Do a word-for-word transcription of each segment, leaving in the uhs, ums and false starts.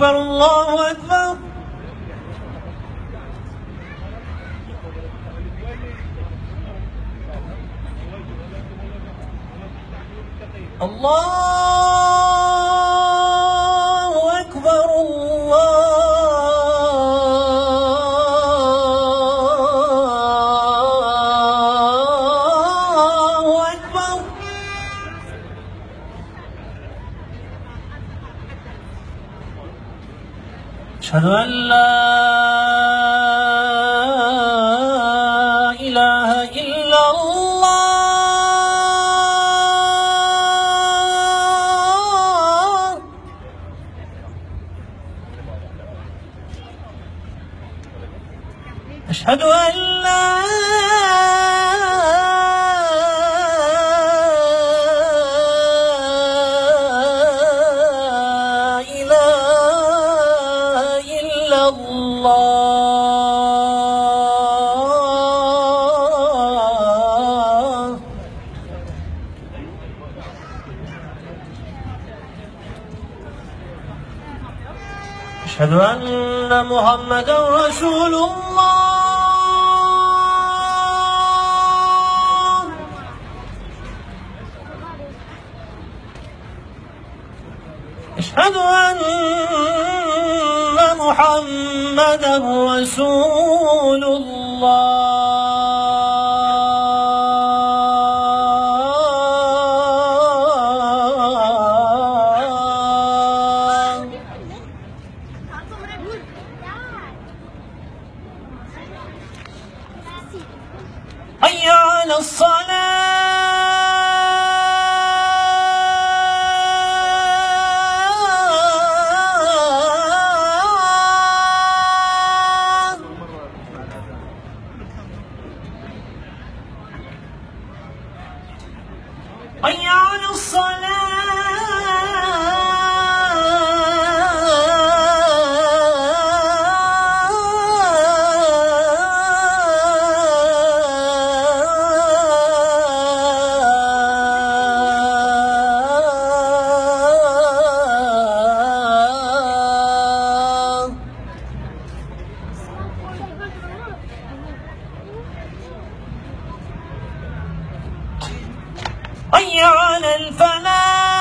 أكبر الله أكبر. الله أكبر الله أكبر. أشهد أن لا إله إلا الله. أشهد أن لا إله إلا الله. أشهد أن محمدا رسول الله. أشهد أن محمدا رسول الله. حي على الصلاة. حي على الصلاة. حي على الفلاح.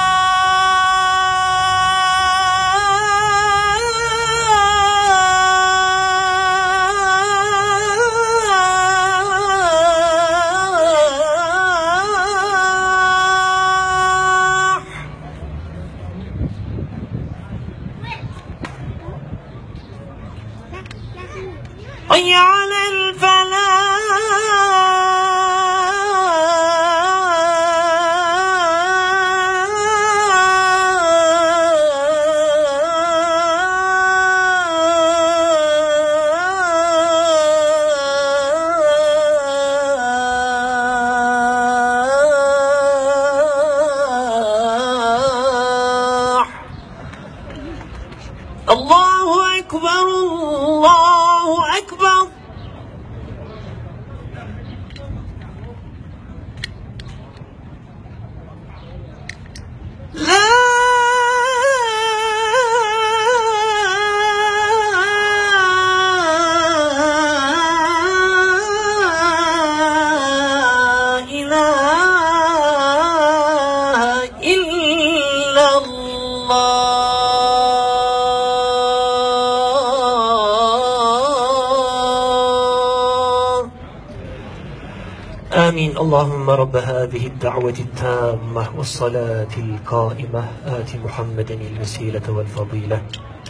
حي على الفلاح. الله أكبر الله أكبر. لا إله إلا الله. آمين. اللهم رب هذه الدعوة التامة والصلاة القائمة آت محمدا الوسيلة والفضيلة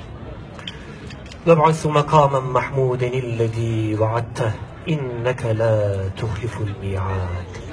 وابعث مقاما محمودا الذي وعدته إنك لا تخلف الميعاد.